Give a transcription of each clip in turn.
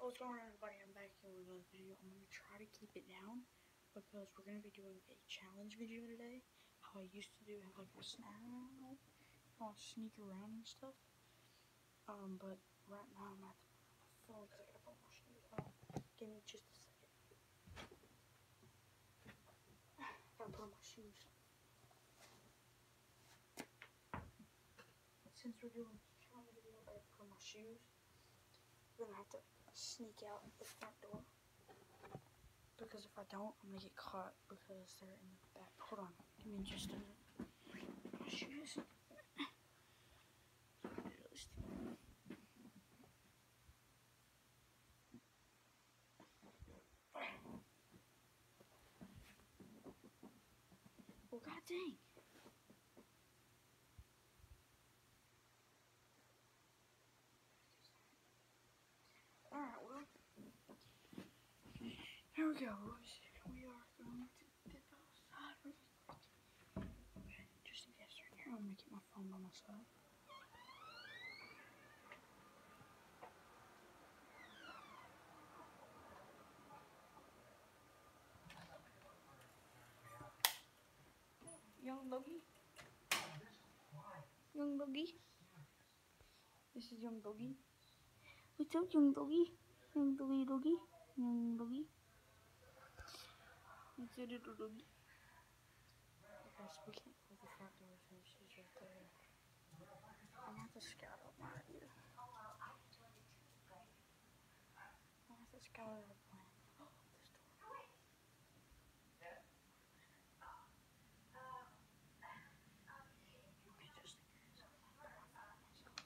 What's going on, everybody? I'm back here with another video. I'm going to try to keep it down because we're going to be doing a challenge video today. How I used to do, have like a I'll sneak around and stuff. But right now I'm at the phone because I got to put my shoes on. Give me just a second. Gotta put on my shoes. Since we're doing a challenge video, I gotta put on my shoes. We're gonna have to sneak out the front door. Because if I don't, I'm gonna get caught because they're in the back. Hold on, give me just a minute. My shoes. Well, god dang. Alright, well. Here we go, boys. We are going to dip outside really quick. Okay, just in case they're in here, I'm gonna keep my phone by my side. Young Doggy? Young Doggy? This is Young Doggy. What's up, Young Doggy? Young Doggy Doggy? Young Doggy? It's a little doggy. Okay, so we can't close the front door since she's right there. I'm gonna have to scout out my idea. I'm gonna have to scout out a plan. Oh, this door. Okay, just in case. I'm gonna put my phone on myself.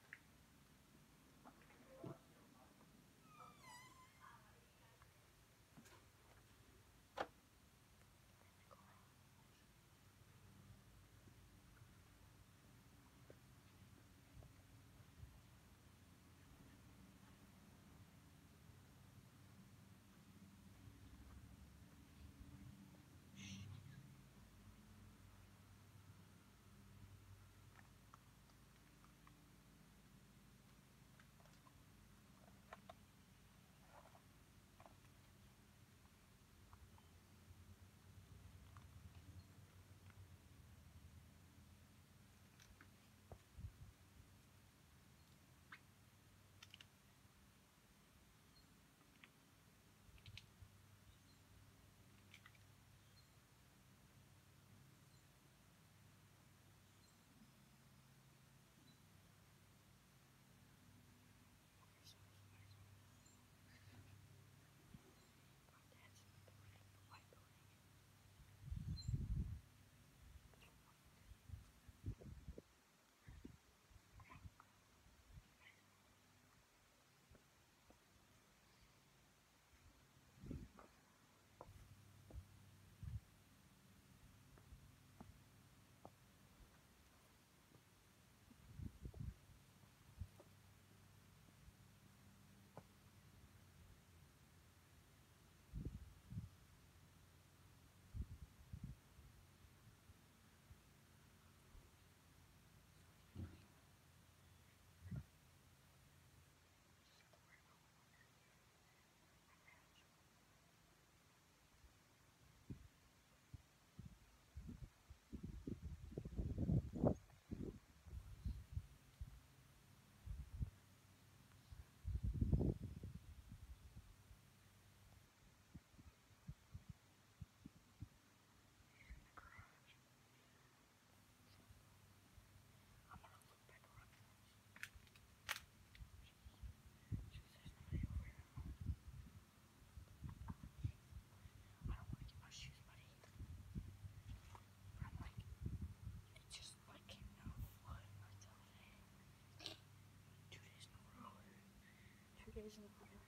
Days in the row.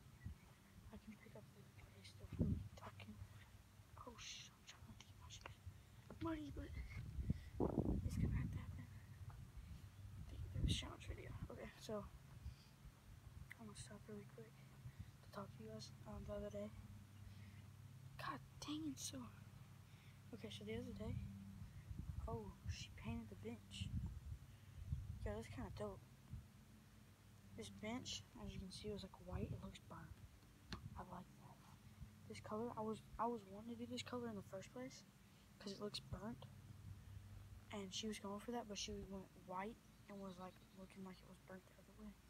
I can pick up the pace of me talking. Oh shit, I'm trying to keep my shoes muddy, but it's gonna have to happen. The challenge video. Okay, so I'm gonna stop really quick to talk to you guys the other day. God dang it, so okay, so the other day, oh, she painted the bench. Yeah, that's kinda dope. This bench, as you can see, was like white. It looks burnt. I like that. This color, I was wanting to do this color in the first place because it looks burnt. And she was going for that, but she went white and was like looking like it was burnt the other way.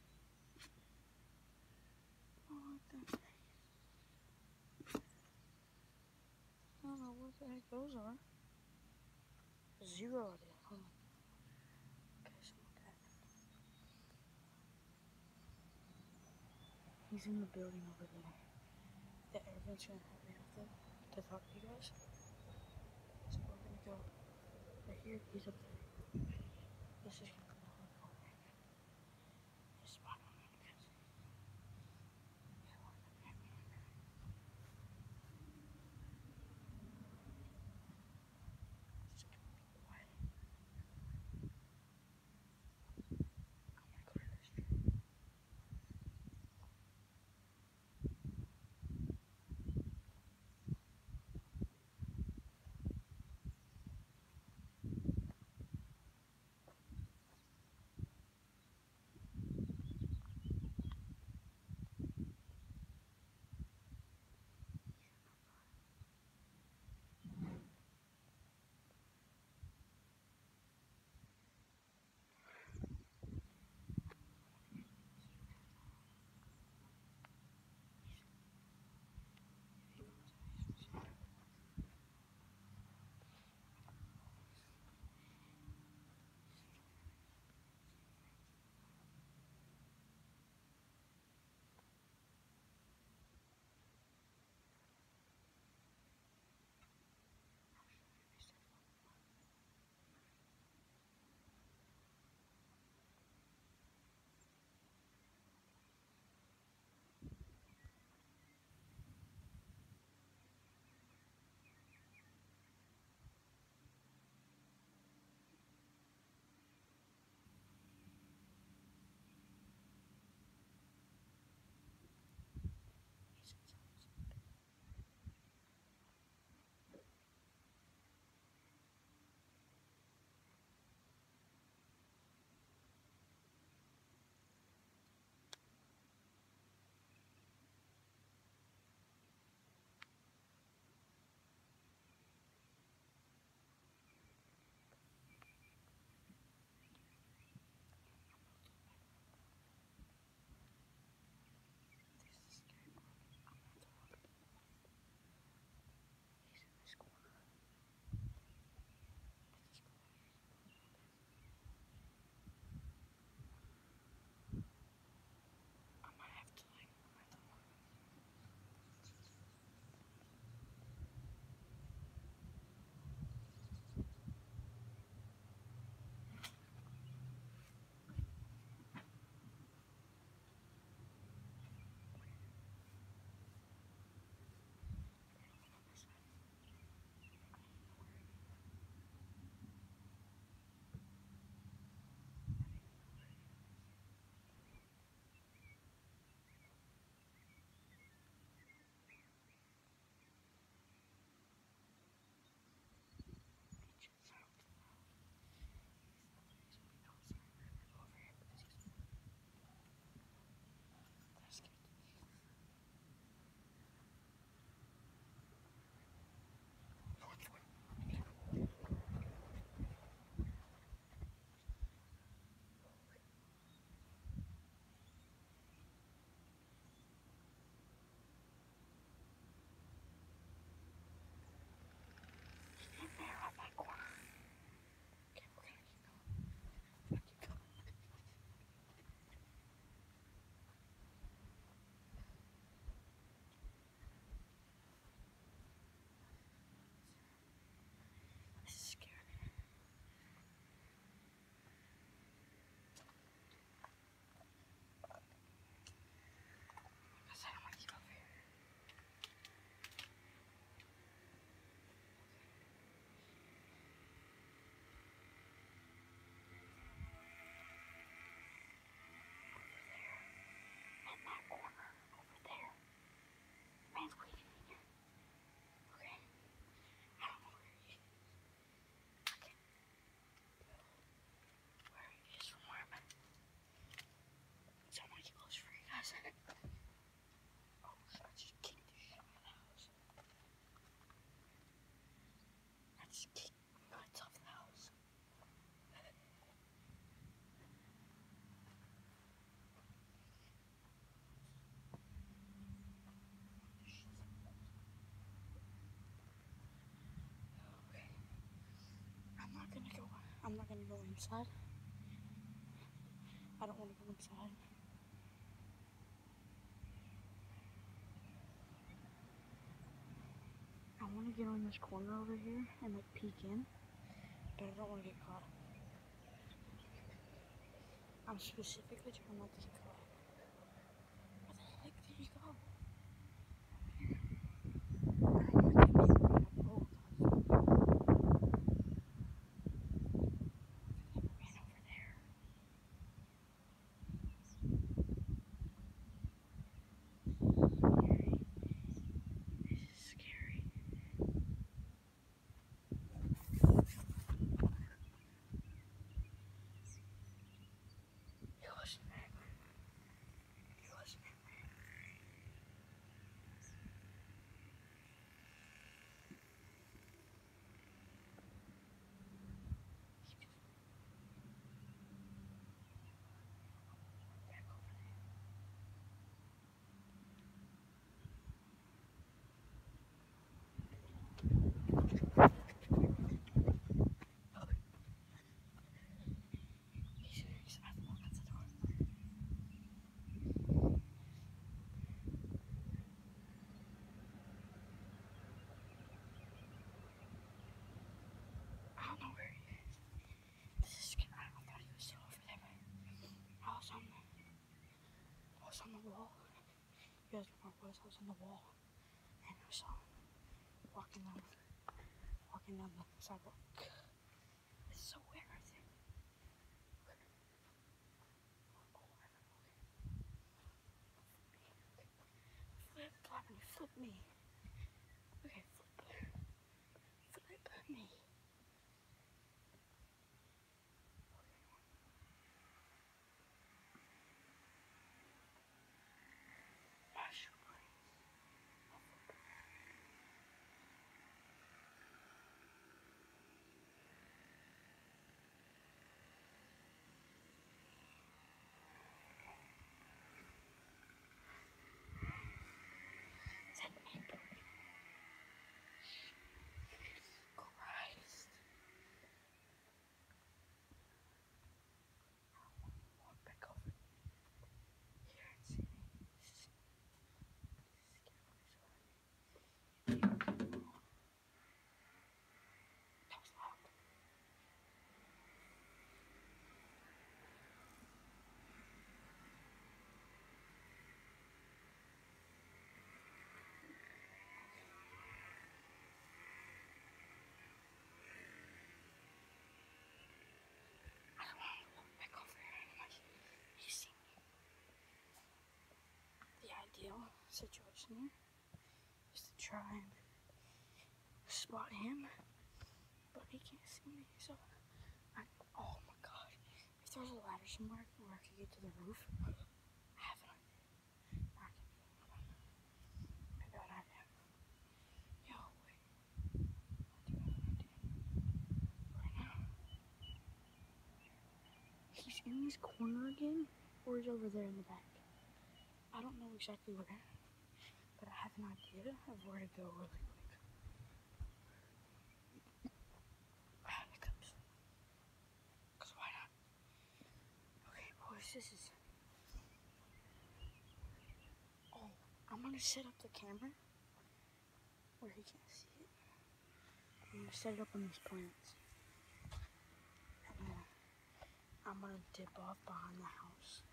I like that. I don't know what the heck those are. Zero idea. Hold on. Okay, something like that. He's in the building over there. The air vent's gonna help me with it to talk to you guys. So we're gonna go right here. He's up there. This is gonna be the whole corner. This spot on it because he's looking at me. It's gonna be quiet. I'm gonna go to this tree. Oh, I just kicked the shit out of the house. I just kicked nuts off the house. Okay. I'm not gonna go inside. I don't want to go inside. I want to get on this corner over here and like peek in, but I don't want to get caught. I'm specifically trying not to get caught. Where the heck did he go? I was on the wall. You guys know where I was on the wall. And I saw him walking down the sidewalk. It's so weird right there. Okay. Flip me. Okay, flip me. Ideal situation here is to try and spot him, but he can't see me, so oh my god, if there's a ladder somewhere where I could get to the roof, I have an idea. Maybe I'd have him. Yo, wait, I do have an idea. Right now, he's in this corner again, or he's over there in the back. I don't know exactly where, but I have an idea of where to go really quick. Here it comes. Because why not? Okay, boys, this is... Oh, I'm going to set up the camera where he can't see it. I'm going to set it up on these plants. And then I'm going to dip off behind the house.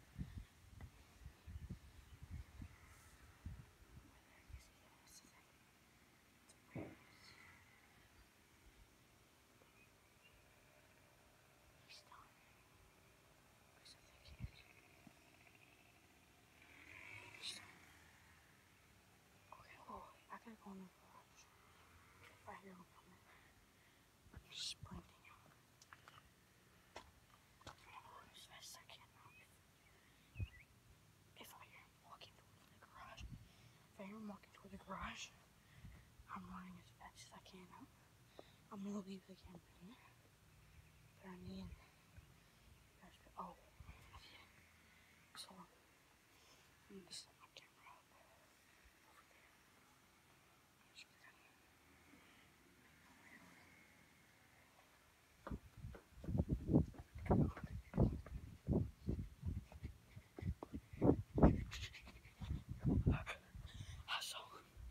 I gotta go in the garage. If I hear him coming, I'm just sprinting out. I'm gonna go as fast as I can now. If I hear him walking I'm walking toward the garage. I'm running as fast as I can. I'm gonna leave the camera in there. But I need you guys to, oh, yeah. So, I'm gonna set my camera up over there. I'm just gonna make my way over. So,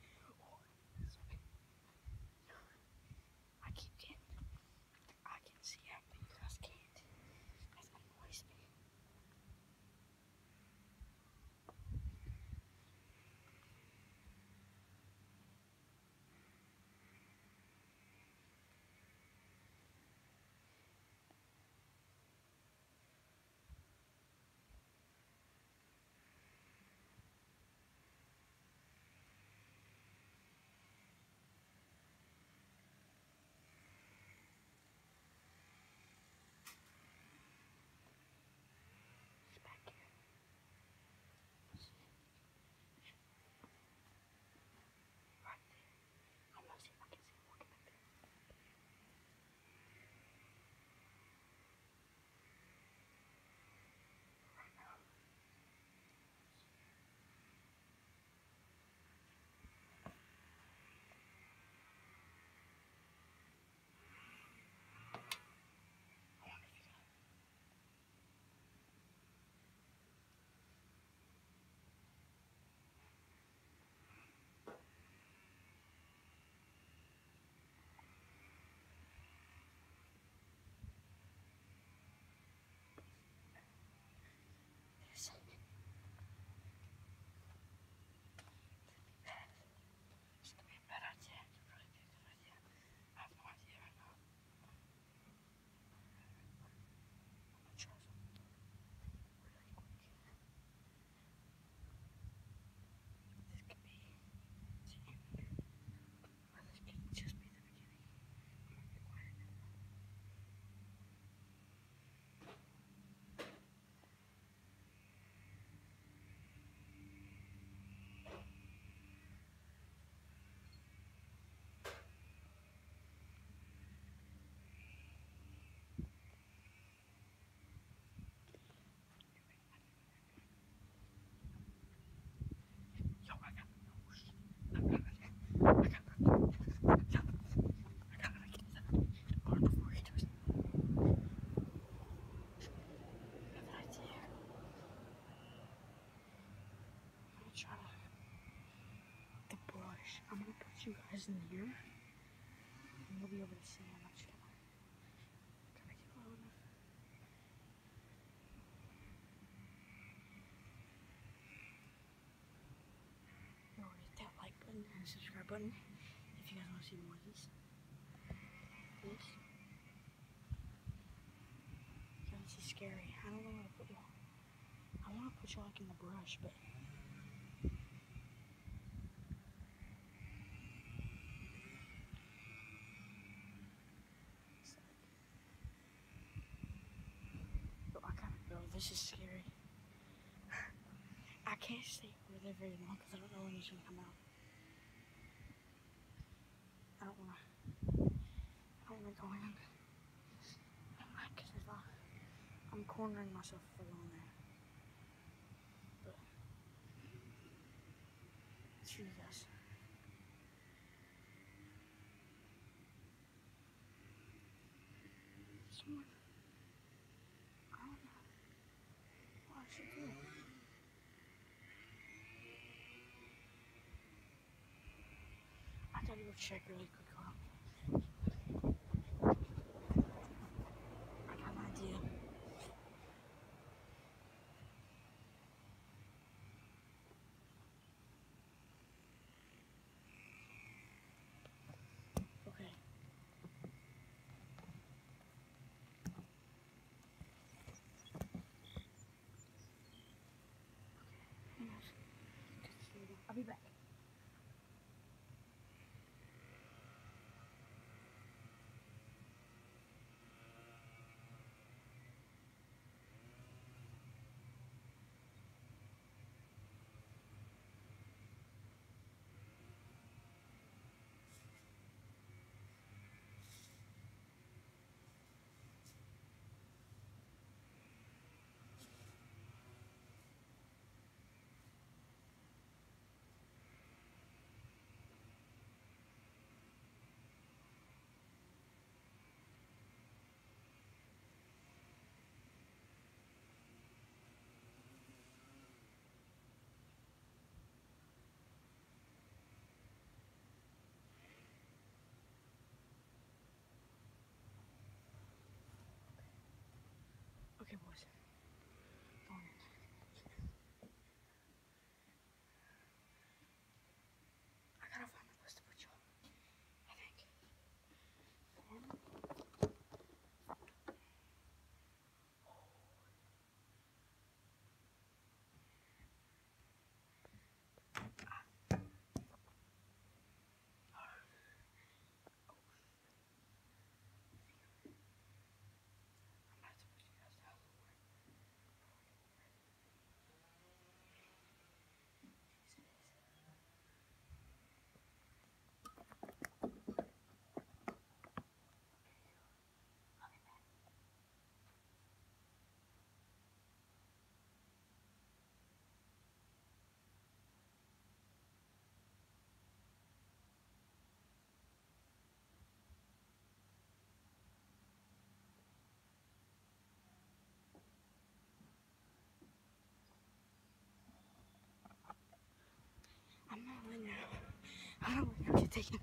I keep getting, I can see him, but you guys can't. That annoys me. He's back here. Right there. I'm gonna see if I can see him walking back there. Right now. I wonder if he got it. This. It's gonna be a bad idea. It could really be a good idea. I have no idea right now. I'm gonna try something really quick. This could be the end, or this could just be the beginning. I'm gonna get quiet. Yo, I got the nose. I gotta get that bar before he does. I have an idea. I'm gonna try to the brush. I'm gonna put you guys in here, and you'll be able to see how much. Gotta get low enough. Or hit that like button and subscribe button if you guys want to see more of this. This. Yeah, this is scary. I don't know where to put you. I want to put you like in the brush, but. This is scary. I can't stay over there very long because I don't know when he's gonna come out. I don't wanna go in. Because I'm cornering myself if I go in there. But it's you guys. Someone. I don't know what I should do. I gotta go check really quick. Hold on. I got an idea. Okay. I'll be back. Okay, boys. Going in. I gotta find a place to put y'all. I think. I'm not letting you. I'm not letting you get taken.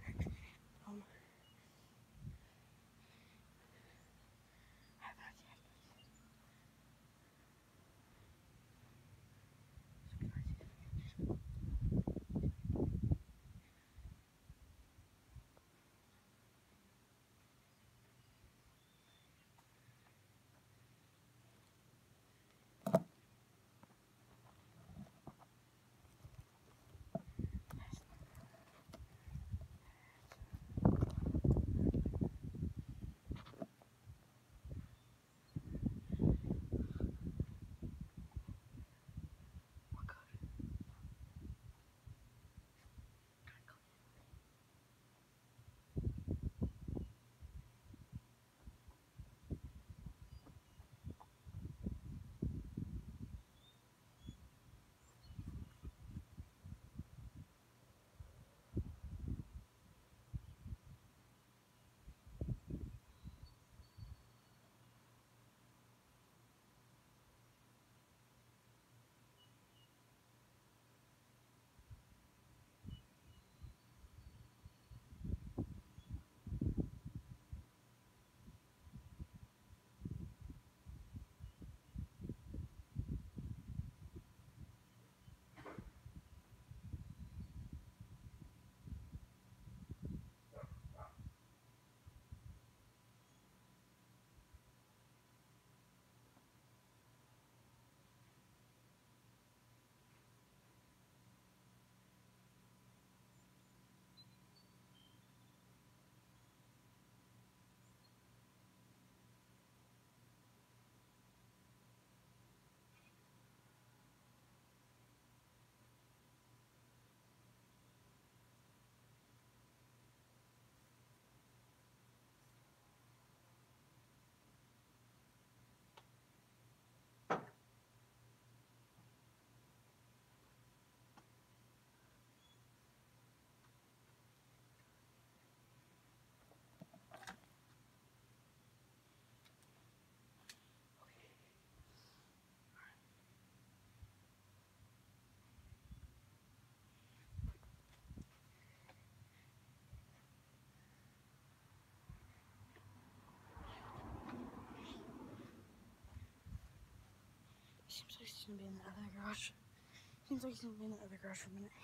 Seems like he's gonna be in the other garage. Seems like he's gonna be in the other garage for a minute.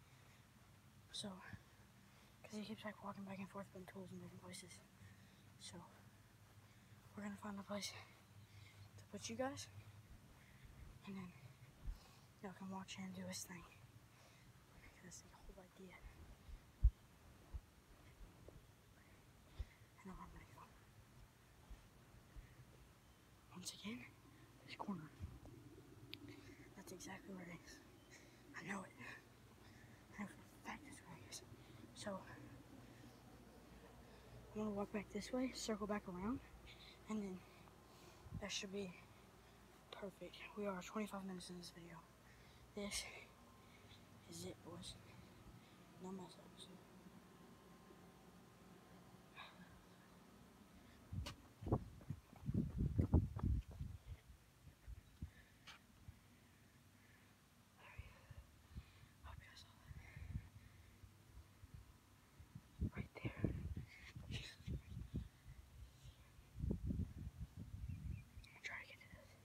So, because he keeps like walking back and forth putting tools in different places. So, we're gonna find a place to put you guys. And then y'all can watch him do his thing. That's the whole idea. I know where I'm gonna go. Once again, this corner. That's exactly where it is. I know it. I know for a fact that's where it is. So, I'm gonna walk back this way, circle back around, and then that should be perfect. We are 25 minutes in this video. This is it, boys. No mess ups. Hope you guys saw that. Right there. I'm gonna try to get to this.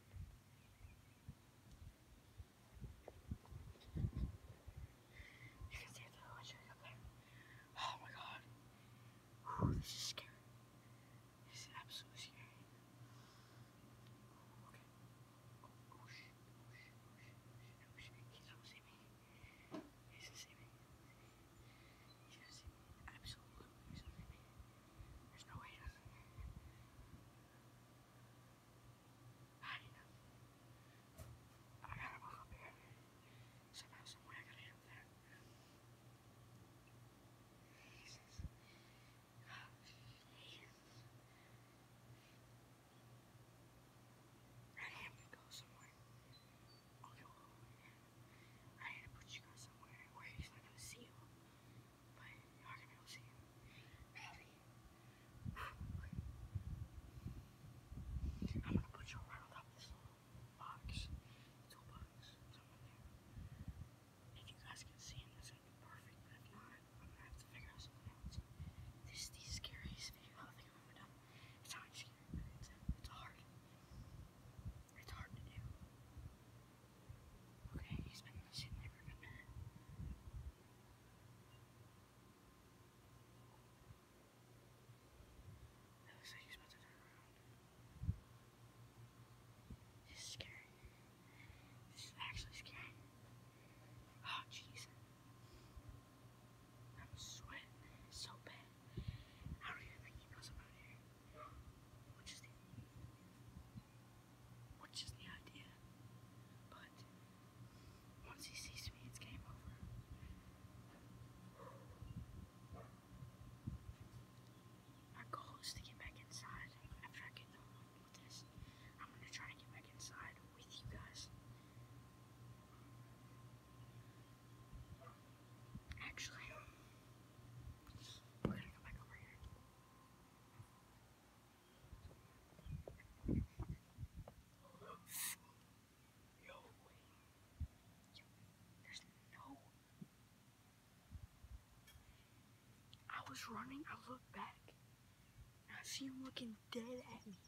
was running, I looked back, and I see him looking dead at me.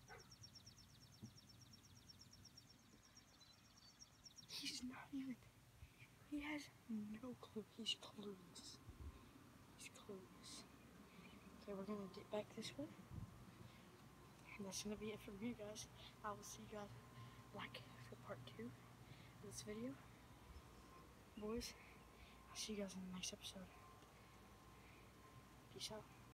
He's not even, he has no clue. He's clueless. He's clueless. Okay, we're gonna get back this way. And that's gonna be it for me, guys. I will see you guys like for part 2 of this video. Boys, I'll see you guys in the next episode. Peace out.